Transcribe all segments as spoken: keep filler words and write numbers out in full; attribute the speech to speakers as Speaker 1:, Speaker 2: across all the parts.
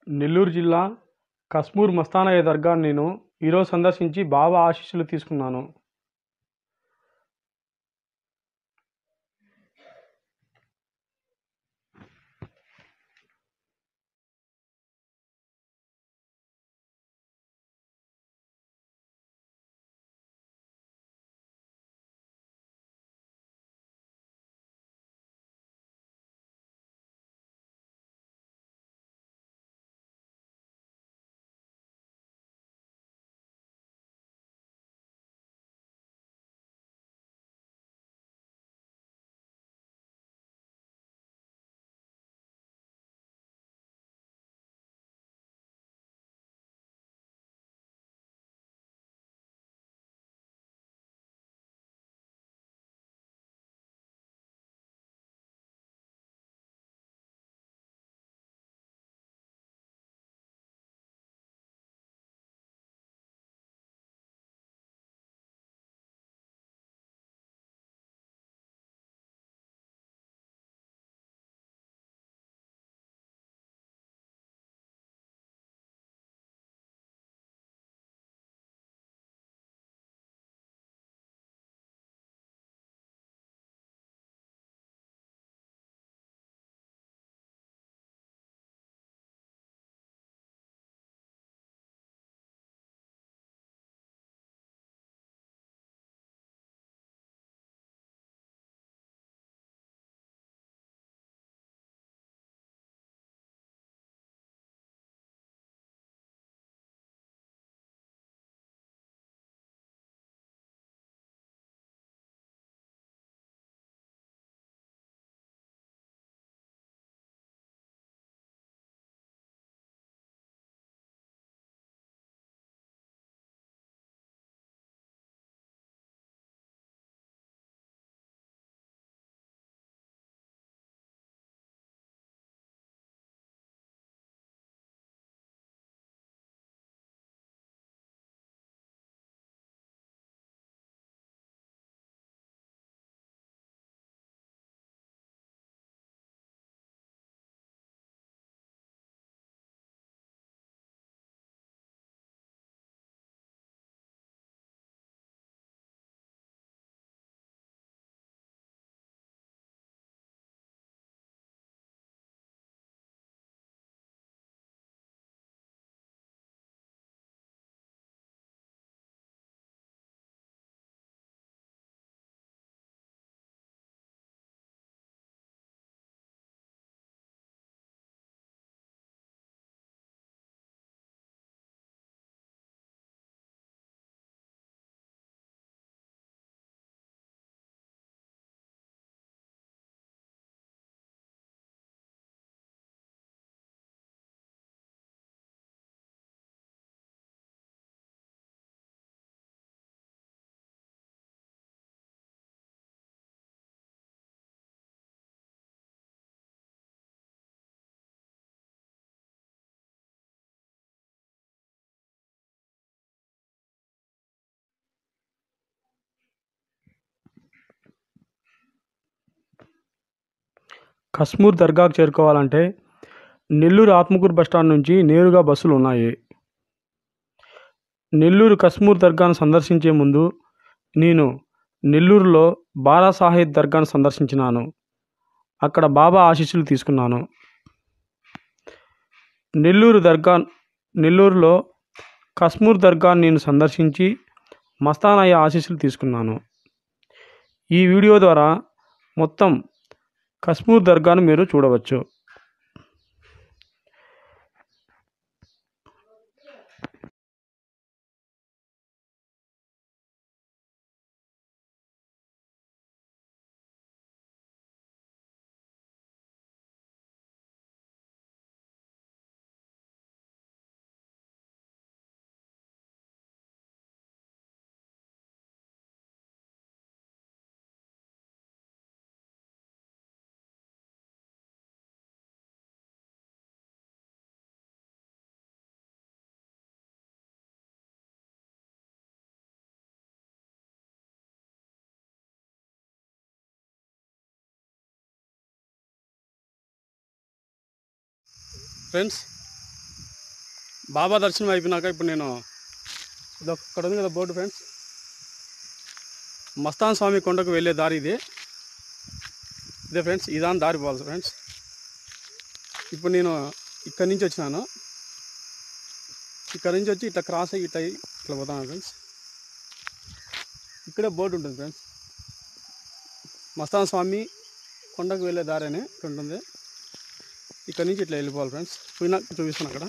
Speaker 1: నెల్లూరు జిల్లా కస్మూర్ మస్తానయ్య దర్గాను నేను ఈరోజు సందర్శించి బాబా ఆశీస్సులు తీసుకున్నాను. కస్మూర్ దర్గాకు చేరుకోవాలంటే నెల్లూరు ఆత్మకూరు బస్టాండ్ నుంచి నేరుగా బస్సులు ఉన్నాయి. నెల్లూరు కస్మూర్ దర్గాను సందర్శించే ముందు నేను నెల్లూరులో బారా సాహెబ్ దర్గాను సందర్శించినాను. అక్కడ బాబా ఆశీస్సులు తీసుకున్నాను. నెల్లూరు దర్గా నెల్లూరులో కస్మూర్ దర్గాను నేను సందర్శించి మస్తానయ్య ఆశీస్సులు తీసుకున్నాను. ఈ వీడియో ద్వారా మొత్తం కస్మూర్ దర్గాను మీరు చూడవచ్చు. ఫ్రెండ్స్, బాబా దర్శనం అయిపోయినాక ఇప్పుడు నేను ఇది అక్కడ ఉంది కదా బోర్డు ఫ్రెండ్స్, మస్తాన్ స్వామి కొండకు వెళ్ళే దారి ఇది. ఇదే ఫ్రెండ్స్, ఇదాని దారి పోవాలి ఫ్రెండ్స్. ఇప్పుడు నేను ఇక్కడి నుంచి వచ్చినాను, ఇక్కడ నుంచి వచ్చి ఇట్లా క్రాస్ అయ్యి ఇట్లా ఇట్లా పోతాను ఫ్రెండ్స్. ఇక్కడే బోర్డు ఉంటుంది ఫ్రెండ్స్, మస్తాన్ స్వామి కొండకు వెళ్ళే దారి అని ఉంటుంది. ఇక్కడ నుంచి ఇట్లా వెళ్ళిపోవాలి ఫ్రెండ్స్. పోయినా చూపిస్తాను అక్కడ.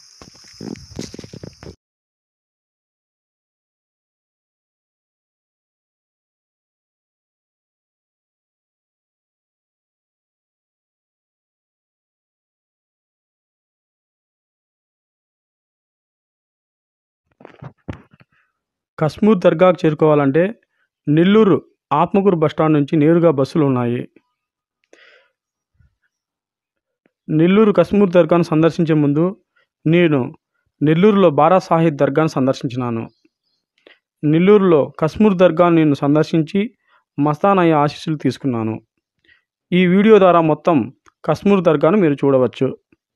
Speaker 1: కశ్మూర్ దర్గాకు చేరుకోవాలంటే నెల్లూరు ఆత్మకూరు బస్టాండ్ నుంచి నేరుగా బస్సులు ఉన్నాయి. నెల్లూరు కశ్మూర్ దర్గాను సందర్శించే ముందు నేను నెల్లూరులో బారా సాహిద్ దర్గాను సందర్శించినాను. నెల్లూరులో కశ్మూర్ దర్గాను నేను సందర్శించి మస్తాన్ అయ్య ఆశీస్సులు తీసుకున్నాను. ఈ వీడియో ద్వారా మొత్తం కశ్మూర్ దర్గాను మీరు చూడవచ్చు.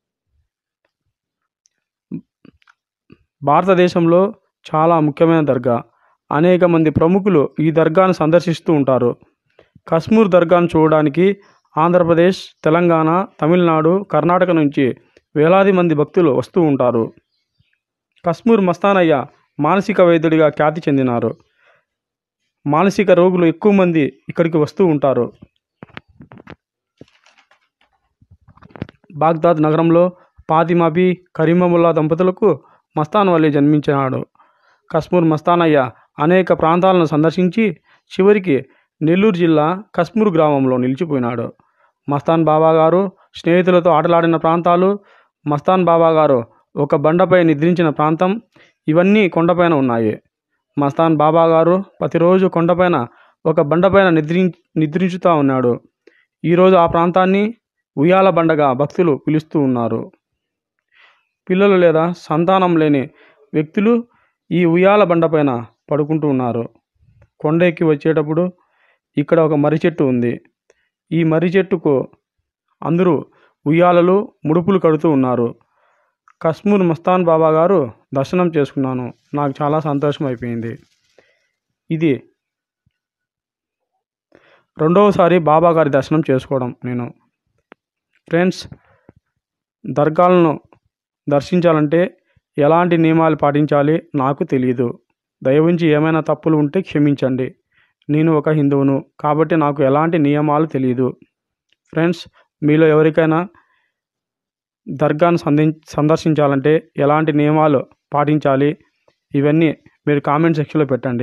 Speaker 1: భారతదేశంలో చాలా ముఖ్యమైన దర్గా. అనేక మంది ప్రముఖులు ఈ దర్గాను సందర్శిస్తూ ఉంటారు. కశ్మూర్ దర్గాను చూడడానికి ఆంధ్రప్రదేశ్, తెలంగాణ, తమిళనాడు, కర్ణాటక నుంచి వేలాది మంది భక్తులు వస్తూ ఉంటారు. కశ్మూర్ మస్తానయ్య మానసిక వైద్యుడిగా ఖ్యాతి చెందినారు. మానసిక రోగులు ఎక్కువ మంది ఇక్కడికి వస్తూ ఉంటారు. బాగ్దాద్ నగరంలో ఫాతిమాబీ, కరీమముల్లా దంపతులకు మస్తాన్ వలి జన్మించినాడు. కశ్మూర్ మస్తానయ్య అనేక ప్రాంతాలను సందర్శించి చివరికి నెల్లూరు జిల్లా కశ్మూర్ గ్రామంలో నిలిచిపోయినాడు. మస్తాన్ బాబా గారు స్నేహితులతో ఆటలాడిన ప్రాంతాలు, మస్తాన్ బాబా గారు ఒక బండపై నిద్రించిన ప్రాంతం, ఇవన్నీ కొండపైన ఉన్నాయి. మస్తాన్ బాబా గారు ప్రతిరోజు కొండపైన ఒక బండపైన నిద్రి నిద్రించుతూ ఉన్నాడు. ఈరోజు ఆ ప్రాంతాన్ని ఉయ్యాల బండగా భక్తులు పిలుస్తూ ఉన్నారు. పిల్లలు లేదా సంతానం లేని వ్యక్తులు ఈ ఉయ్యాల బండపైన పడుకుంటూ ఉన్నారు. కొండ ఎక్కి వచ్చేటప్పుడు ఇక్కడ ఒక మర్రి చెట్టు ఉంది. ఈ మర్రి చెట్టుకు అందరూ ఉయ్యాలలు, ముడుపులు కడుతూ ఉన్నారు. కశ్మూర్ మస్తాన్ బాబా గారు దర్శనం చేసుకున్నాను. నాకు చాలా సంతోషం అయిపోయింది. ఇది రెండవసారి బాబా గారి దర్శనం చేసుకోవడం నేను. ఫ్రెండ్స్, దర్గాలను దర్శించాలంటే ఎలాంటి నియమాలు పాటించాలి నాకు తెలియదు. దయవుంచి ఏమైనా తప్పులు ఉంటే క్షమించండి. నేను ఒక హిందువును కాబట్టి నాకు ఎలాంటి నియమాలు తెలియదు. ఫ్రెండ్స్, మీలో ఎవరికైనా దర్గాను సంది సందర్శించాలంటే ఎలాంటి నియమాలు పాటించాలి ఇవన్నీ మీరు కామెంట్ సెక్షన్లో పెట్టండి.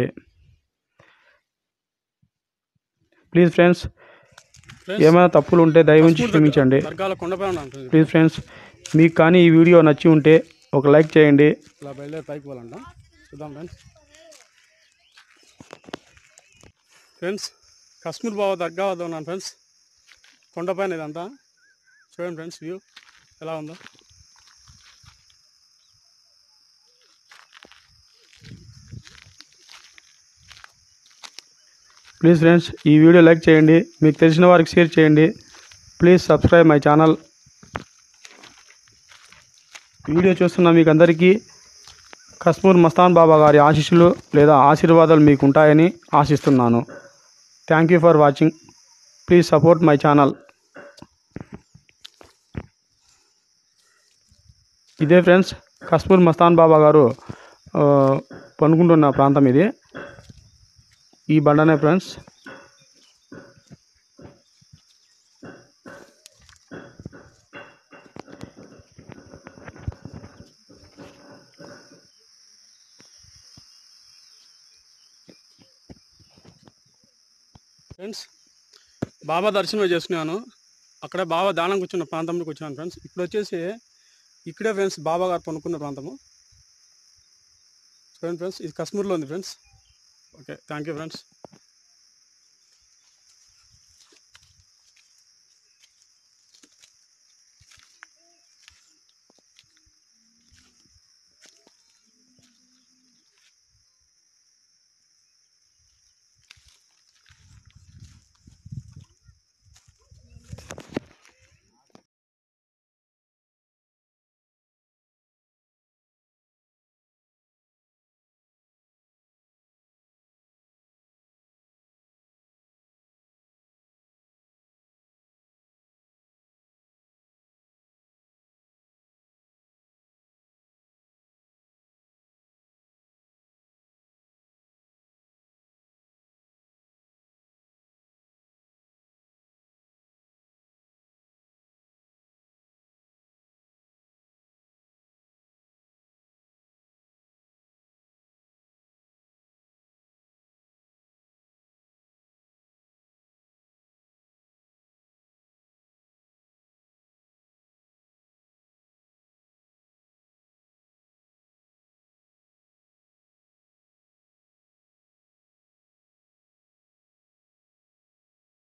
Speaker 1: ప్లీజ్ ఫ్రెండ్స్, ఏమైనా తప్పులు ఉంటే దయవుంచి క్షమించండి. ప్లీజ్ ఫ్రెండ్స్, మీకు కానీ ఈ వీడియో నచ్చి ఉంటే ఒక లైక్ చేయండి. ఇలా బయలుదేరి పైకి పోవాలంట, చూద్దాం ఫ్రెండ్స్. ఫ్రెండ్స్, కశ్మూర్ బాబా దర్గా వద్ద ఉన్నాను ఫ్రెండ్స్. కొండపైన ఇదంతా చూడండి ఫ్రెండ్స్, వ్యూ ఎలా ఉందో. ప్లీజ్ ఫ్రెండ్స్, ఈ వీడియో లైక్ చేయండి, మీకు తెలిసిన వారికి షేర్ చేయండి. Please subscribe my channel. Video చూస్తున్న మీకు అందరికీ కశ్మూర్ మస్తాన్ బాబా గారి ఆశీస్సులు లేదా ఆశీర్వాదాలు మీకు ఉంటాయని ఆశిస్తున్నాను. Thank you for watching. Please support my channel. ఇదే ఫ్రెండ్స్, కశ్మూర్ మస్తాన్ బాబా గారు పనుకుంటున్న ప్రాంతం ఇది. ఈ బండనే ఫ్రెండ్స్. ఫ్రెండ్స్, బాబా దర్శనం చేసుకున్నాను. అక్కడే బాబా ధ్యానం కూర్చున్న ప్రాంతంలోకి వచ్చాను ఫ్రెండ్స్. ఇప్పుడు వచ్చేసి ఇక్కడే ఫ్రెండ్స్ బాబా గారు పనుకున్న ప్రాంతము చూడండి ఫ్రెండ్స్. ఇది కశ్మూర్లో ఉంది friends. Okay, thank you friends.